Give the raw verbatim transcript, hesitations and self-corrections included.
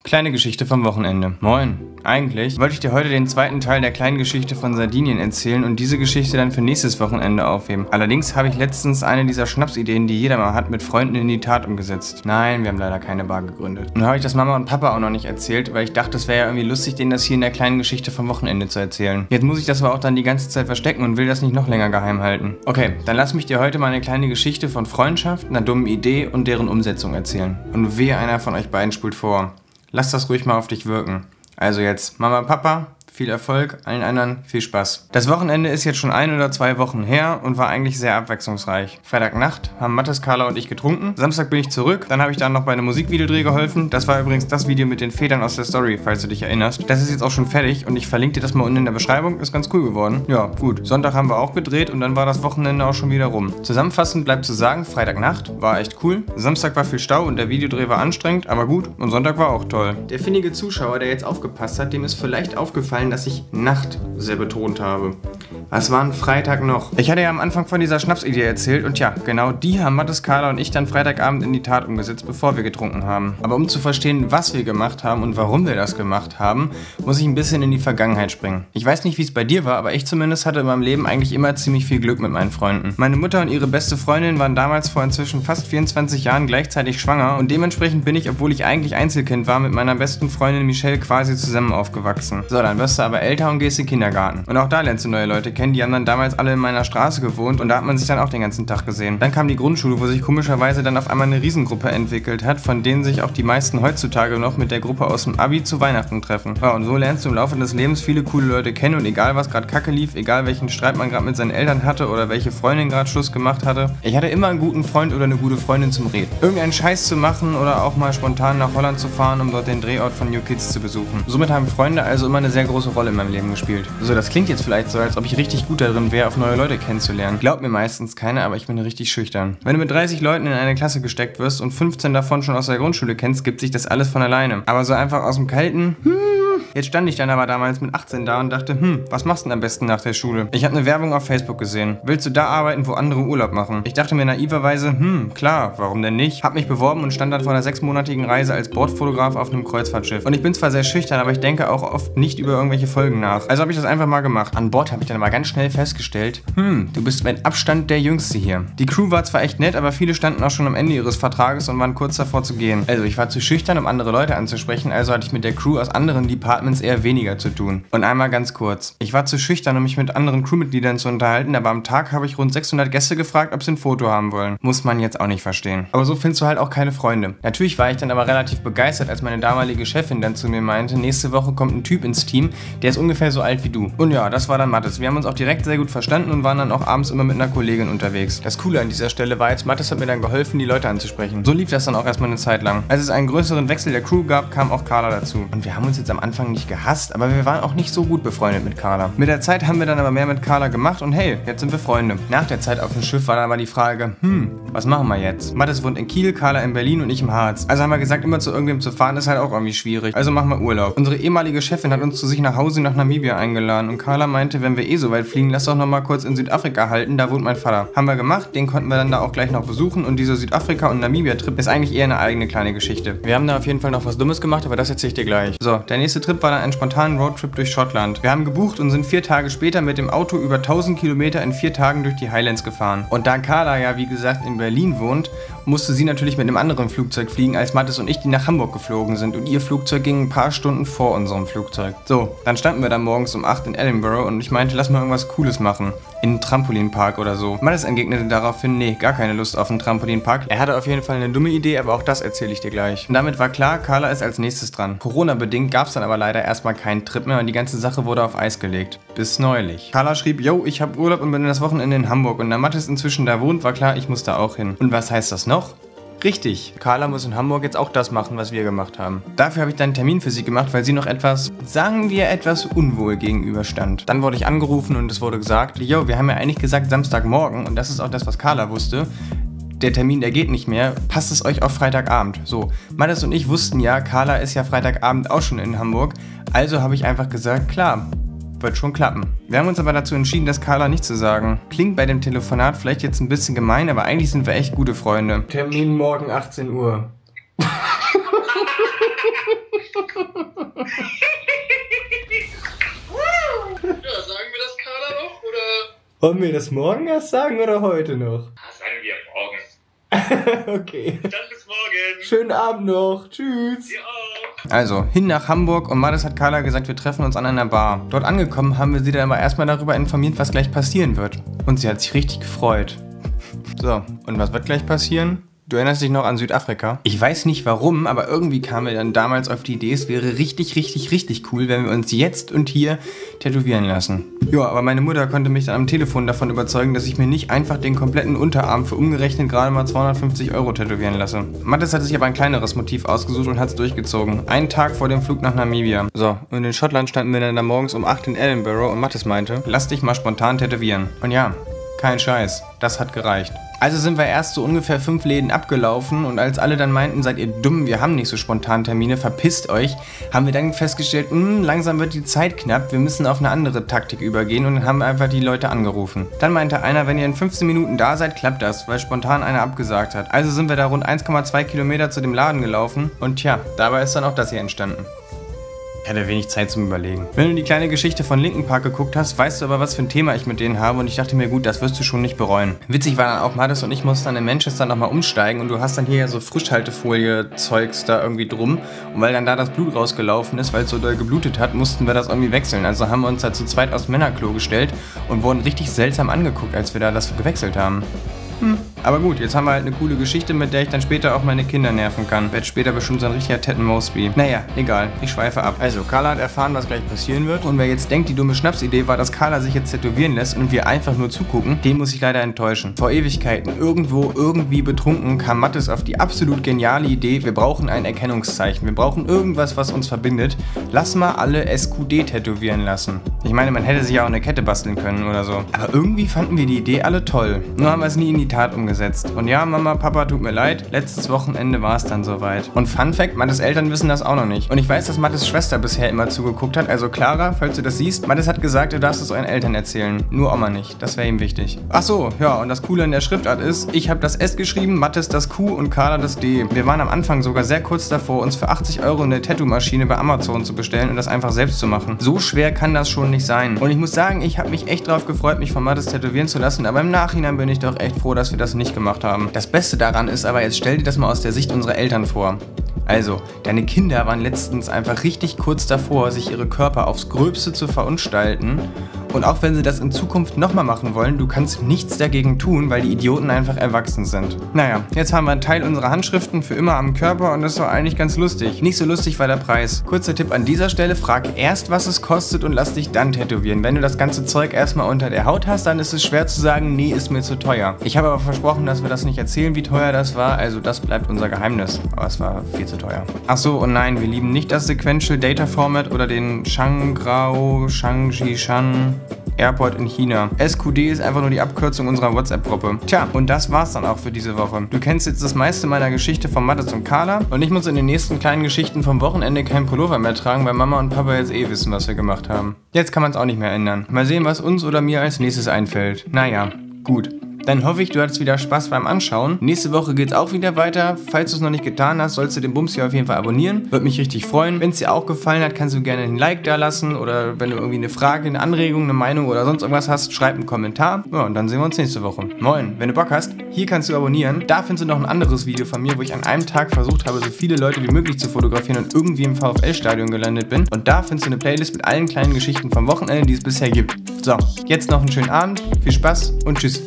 Kleine Geschichte vom Wochenende. Moin. Eigentlich wollte ich dir heute den zweiten Teil der kleinen Geschichte von Sardinien erzählen und diese Geschichte dann für nächstes Wochenende aufheben. Allerdings habe ich letztens eine dieser Schnapsideen, die jeder mal hat, mit Freunden in die Tat umgesetzt. Nein, wir haben leider keine Bar gegründet. Und habe ich das Mama und Papa auch noch nicht erzählt, weil ich dachte, es wäre ja irgendwie lustig, denen das hier in der kleinen Geschichte vom Wochenende zu erzählen. Jetzt muss ich das aber auch dann die ganze Zeit verstecken und will das nicht noch länger geheim halten. Okay, dann lass mich dir heute mal eine kleine Geschichte von Freundschaft, einer dummen Idee und deren Umsetzung erzählen. Und wehe, einer von euch beiden spult vor. Lass das ruhig mal auf dich wirken. Also jetzt, Mama, Papa, viel Erfolg, allen anderen viel Spaß. Das Wochenende ist jetzt schon ein oder zwei Wochen her und war eigentlich sehr abwechslungsreich. Freitagnacht haben Mathis, Carla und ich getrunken. Samstag bin ich zurück, dann habe ich dann noch bei einem Musikvideodreh geholfen. Das war übrigens das Video mit den Federn aus der Story, falls du dich erinnerst. Das ist jetzt auch schon fertig und ich verlinke dir das mal unten in der Beschreibung. Ist ganz cool geworden. Ja, gut. Sonntag haben wir auch gedreht und dann war das Wochenende auch schon wieder rum. Zusammenfassend bleibt zu sagen, Freitagnacht war echt cool. Samstag war viel Stau und der Videodreh war anstrengend, aber gut. Und Sonntag war auch toll. Der findige Zuschauer, der jetzt aufgepasst hat, dem ist vielleicht aufgefallen, dass ich Nacht sehr betont habe. Was war ein Freitag noch? Ich hatte ja am Anfang von dieser Schnapsidee erzählt und ja, genau die haben Mathis, Carla und ich dann Freitagabend in die Tat umgesetzt, bevor wir getrunken haben. Aber um zu verstehen, was wir gemacht haben und warum wir das gemacht haben, muss ich ein bisschen in die Vergangenheit springen. Ich weiß nicht, wie es bei dir war, aber ich zumindest hatte in meinem Leben eigentlich immer ziemlich viel Glück mit meinen Freunden. Meine Mutter und ihre beste Freundin waren damals vor inzwischen fast vierundzwanzig Jahren gleichzeitig schwanger und dementsprechend bin ich, obwohl ich eigentlich Einzelkind war, mit meiner besten Freundin Michelle quasi zusammen aufgewachsen. So, dann wirst du aber älter und gehst in den Kindergarten. Und auch da lernst du neue Leute kennen, die haben dann damals alle in meiner Straße gewohnt und da hat man sich dann auch den ganzen Tag gesehen. Dann kam die Grundschule, wo sich komischerweise dann auf einmal eine Riesengruppe entwickelt hat, von denen sich auch die meisten heutzutage noch mit der Gruppe aus dem Abi zu Weihnachten treffen. Ja, und so lernst du im Laufe des Lebens viele coole Leute kennen und egal was gerade kacke lief, egal welchen Streit man gerade mit seinen Eltern hatte oder welche Freundin gerade Schluss gemacht hatte, ich hatte immer einen guten Freund oder eine gute Freundin zum Reden. Irgendeinen Scheiß zu machen oder auch mal spontan nach Holland zu fahren, um dort den Drehort von New Kids zu besuchen. Somit haben Freunde also immer eine sehr große Rolle in meinem Leben gespielt. So, das klingt jetzt vielleicht so, als ob ich richtig gut darin wäre, auf neue Leute kennenzulernen. Glaubt mir meistens keiner, aber ich bin richtig schüchtern. Wenn du mit dreißig Leuten in eine Klasse gesteckt wirst und fünfzehn davon schon aus der Grundschule kennst, gibt sich das alles von alleine. Aber so einfach aus dem Kalten, hm, jetzt stand ich dann aber damals mit achtzehn da und dachte, hm, was machst du denn am besten nach der Schule? Ich habe eine Werbung auf Facebook gesehen. Willst du da arbeiten, wo andere Urlaub machen? Ich dachte mir naiverweise, hm, klar, warum denn nicht? Hab mich beworben und stand dann vor einer sechsmonatigen Reise als Bordfotograf auf einem Kreuzfahrtschiff. Und ich bin zwar sehr schüchtern, aber ich denke auch oft nicht über irgendwelche Folgen nach. Also habe ich das einfach mal gemacht. An Bord habe ich dann aber ganz schnell festgestellt, hm, du bist mit Abstand der Jüngste hier. Die Crew war zwar echt nett, aber viele standen auch schon am Ende ihres Vertrages und waren kurz davor zu gehen. Also ich war zu schüchtern, um andere Leute anzusprechen, also hatte ich mit der Crew aus anderen Departments eher weniger zu tun. Und einmal ganz kurz. Ich war zu schüchtern, um mich mit anderen Crewmitgliedern zu unterhalten, aber am Tag habe ich rund sechshundert Gäste gefragt, ob sie ein Foto haben wollen. Muss man jetzt auch nicht verstehen. Aber so findest du halt auch keine Freunde. Natürlich war ich dann aber relativ begeistert, als meine damalige Chefin dann zu mir meinte, nächste Woche kommt ein Typ ins Team, der ist ungefähr so alt wie du. Und ja, das war dann Mathis. Wir haben uns auch direkt sehr gut verstanden und waren dann auch abends immer mit einer Kollegin unterwegs. Das Coole an dieser Stelle war jetzt, Mathis hat mir dann geholfen, die Leute anzusprechen. So lief das dann auch erstmal eine Zeit lang. Als es einen größeren Wechsel der Crew gab, kam auch Carla dazu. Und wir haben uns jetzt am Anfang nicht gehasst, aber wir waren auch nicht so gut befreundet mit Carla. Mit der Zeit haben wir dann aber mehr mit Carla gemacht und hey, jetzt sind wir Freunde. Nach der Zeit auf dem Schiff war dann aber die Frage, hm, was machen wir jetzt? Mathis wohnt in Kiel, Carla in Berlin und ich im Harz. Also haben wir gesagt, immer zu irgendwem zu fahren ist halt auch irgendwie schwierig. Also machen wir Urlaub. Unsere ehemalige Chefin hat uns zu sich nach Hause nach Namibia eingeladen und Carla meinte, wenn wir eh so weit fliegen, lass doch noch mal kurz in Südafrika halten, da wohnt mein Vater. Haben wir gemacht, den konnten wir dann da auch gleich noch besuchen und dieser Südafrika- und Namibia-Trip ist eigentlich eher eine eigene kleine Geschichte. Wir haben da auf jeden Fall noch was Dummes gemacht, aber das erzähle ich dir gleich. So, der nächste Trip war dann ein spontaner Roadtrip durch Schottland. Wir haben gebucht und sind vier Tage später mit dem Auto über tausend Kilometer in vier Tagen durch die Highlands gefahren. Und da Carla ja, wie gesagt, in Berlin wohnt, musste sie natürlich mit einem anderen Flugzeug fliegen, als Mathis und ich, die nach Hamburg geflogen sind. Und ihr Flugzeug ging ein paar Stunden vor unserem Flugzeug. So, dann standen wir dann morgens um acht in Edinburgh und ich meinte, lass mal irgendwas Cooles machen. In einen Trampolinpark oder so. Mathis entgegnete daraufhin, nee, gar keine Lust auf einen Trampolinpark. Er hatte auf jeden Fall eine dumme Idee, aber auch das erzähle ich dir gleich. Und damit war klar, Carla ist als nächstes dran. Corona-bedingt gab es dann aber leider erstmal keinen Trip mehr und die ganze Sache wurde auf Eis gelegt. Bis neulich. Carla schrieb, yo, ich hab Urlaub und bin das Wochenende in Hamburg. Und da Mathis inzwischen da wohnt, war klar, ich muss da auch hin. Und was heißt das noch? Richtig, Carla muss in Hamburg jetzt auch das machen, was wir gemacht haben. Dafür habe ich dann einen Termin für sie gemacht, weil sie noch etwas, sagen wir, etwas unwohl gegenüberstand. Dann wurde ich angerufen und es wurde gesagt, yo, wir haben ja eigentlich gesagt Samstagmorgen und das ist auch das, was Carla wusste. Der Termin, der geht nicht mehr, passt es euch auf Freitagabend. So, Mathis und ich wussten ja, Carla ist ja Freitagabend auch schon in Hamburg, also habe ich einfach gesagt, klar, wird schon klappen. Wir haben uns aber dazu entschieden, das Carla nicht zu sagen. Klingt bei dem Telefonat vielleicht jetzt ein bisschen gemein, aber eigentlich sind wir echt gute Freunde. Termin morgen achtzehn Uhr. Ja, sagen wir das Carla noch, oder? Wollen wir das morgen erst sagen oder heute noch? Ah, sagen wir morgen. Okay. Dann bis morgen. Schönen Abend noch. Tschüss. Dir auch. Also, hin nach Hamburg und Mathis hat Carla gesagt, wir treffen uns an einer Bar. Dort angekommen haben wir sie dann aber erstmal darüber informiert, was gleich passieren wird. Und sie hat sich richtig gefreut. So, und was wird gleich passieren? Du erinnerst dich noch an Südafrika? Ich weiß nicht warum, aber irgendwie kamen wir dann damals auf die Idee, es wäre richtig, richtig, richtig cool, wenn wir uns jetzt und hier tätowieren lassen. Ja, aber meine Mutter konnte mich dann am Telefon davon überzeugen, dass ich mir nicht einfach den kompletten Unterarm für umgerechnet gerade mal zweihundertfünfzig Euro tätowieren lasse. Mathis hatte sich aber ein kleineres Motiv ausgesucht und hat es durchgezogen. Einen Tag vor dem Flug nach Namibia. So, und in Schottland standen wir dann da morgens um acht in Edinburgh und Mathis meinte, lass dich mal spontan tätowieren. Und ja, kein Scheiß, das hat gereicht. Also sind wir erst so ungefähr fünf Läden abgelaufen und als alle dann meinten, seid ihr dumm, wir haben nicht so spontan Termine, verpisst euch, haben wir dann festgestellt, mh, langsam wird die Zeit knapp, wir müssen auf eine andere Taktik übergehen und dann haben wir einfach die Leute angerufen. Dann meinte einer, wenn ihr in fünfzehn Minuten da seid, klappt das, weil spontan einer abgesagt hat. Also sind wir da rund eins Komma zwei Kilometer zu dem Laden gelaufen und tja, dabei ist dann auch das hier entstanden. Ich hatte wenig Zeit zum Überlegen. Wenn du die kleine Geschichte von Linkin Park geguckt hast, weißt du aber, was für ein Thema ich mit denen habe und ich dachte mir, gut, das wirst du schon nicht bereuen. Witzig war dann auch, Mathis und ich mussten dann in Manchester nochmal umsteigen und du hast dann hier ja so Frischhaltefolie-Zeugs da irgendwie drum und weil dann da das Blut rausgelaufen ist, weil es so doll geblutet hat, mussten wir das irgendwie wechseln. Also haben wir uns da zu zweit aufs Männerklo gestellt und wurden richtig seltsam angeguckt, als wir da das gewechselt haben. Hm. Aber gut, jetzt haben wir halt eine coole Geschichte, mit der ich dann später auch meine Kinder nerven kann. Werd später bestimmt so ein richtiger Ted Mosby. Naja, egal, ich schweife ab. Also, Carla hat erfahren, was gleich passieren wird. Und wer jetzt denkt, die dumme Schnapsidee war, dass Carla sich jetzt tätowieren lässt und wir einfach nur zugucken, den muss ich leider enttäuschen. Vor Ewigkeiten, irgendwo, irgendwie betrunken, kam Mathis auf die absolut geniale Idee, wir brauchen ein Erkennungszeichen. Wir brauchen irgendwas, was uns verbindet. Lass mal alle S Q D tätowieren lassen. Ich meine, man hätte sich ja auch eine Kette basteln können oder so. Aber irgendwie fanden wir die Idee alle toll. Nur haben wir es nie in die Tat umgesetzt. Und ja, Mama, Papa, tut mir leid, letztes Wochenende war es dann soweit. Und Fun Fact, Mathis Eltern wissen das auch noch nicht. Und ich weiß, dass Mathis Schwester bisher immer zugeguckt hat, also Clara, falls du das siehst, Mathis hat gesagt, du darfst es euren Eltern erzählen, nur Oma nicht, das wäre ihm wichtig. Ach so, ja, und das Coole in der Schriftart ist, ich habe das S geschrieben, Mathis das Q und Carla das D. Wir waren am Anfang sogar sehr kurz davor, uns für achtzig Euro eine Tattoo-Maschine bei Amazon zu bestellen und das einfach selbst zu machen. So schwer kann das schon nicht sein. Und ich muss sagen, ich habe mich echt drauf gefreut, mich von Mathis tätowieren zu lassen, aber im Nachhinein bin ich doch echt froh, dass wir das nicht gemacht haben. Das Beste daran ist aber, jetzt stell dir das mal aus der Sicht unserer Eltern vor. Also, deine Kinder waren letztens einfach richtig kurz davor, sich ihre Körper aufs Gröbste zu verunstalten. Und auch wenn sie das in Zukunft nochmal machen wollen, du kannst nichts dagegen tun, weil die Idioten einfach erwachsen sind. Naja, jetzt haben wir einen Teil unserer Handschriften für immer am Körper und das war eigentlich ganz lustig. Nicht so lustig war der Preis. Kurzer Tipp an dieser Stelle, frag erst, was es kostet und lass dich dann tätowieren. Wenn du das ganze Zeug erstmal unter der Haut hast, dann ist es schwer zu sagen, nee, ist mir zu teuer. Ich habe aber versprochen, dass wir das nicht erzählen, wie teuer das war, also das bleibt unser Geheimnis. Aber es war viel zu teuer. Achso, und nein, wir lieben nicht das Sequential Data Format oder den Shangrao Shangshishan Airport in China. S Q D ist einfach nur die Abkürzung unserer WhatsApp-Gruppe. Tja, und das war's dann auch für diese Woche. Du kennst jetzt das meiste meiner Geschichte von Mathis und Carla und ich muss in den nächsten kleinen Geschichten vom Wochenende kein Pullover mehr tragen, weil Mama und Papa jetzt eh wissen, was wir gemacht haben. Jetzt kann man es auch nicht mehr ändern. Mal sehen, was uns oder mir als nächstes einfällt. Naja, gut. Dann hoffe ich, du hattest wieder Spaß beim Anschauen. Nächste Woche geht's auch wieder weiter. Falls du es noch nicht getan hast, sollst du den Bums hier auf jeden Fall abonnieren. Würde mich richtig freuen. Wenn es dir auch gefallen hat, kannst du gerne ein Like da lassen. Oder wenn du irgendwie eine Frage, eine Anregung, eine Meinung oder sonst irgendwas hast, schreib einen Kommentar. Ja, und dann sehen wir uns nächste Woche. Moin, wenn du Bock hast, hier kannst du abonnieren. Da findest du noch ein anderes Video von mir, wo ich an einem Tag versucht habe, so viele Leute wie möglich zu fotografieren und irgendwie im VfL-Stadion gelandet bin. Und da findest du eine Playlist mit allen kleinen Geschichten vom Wochenende, die es bisher gibt. So, jetzt noch einen schönen Abend, viel Spaß und tschüss.